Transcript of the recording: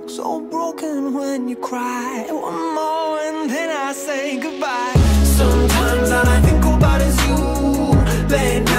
So broken when you cry. One more and then I say goodbye. Sometimes all I think about is you. Late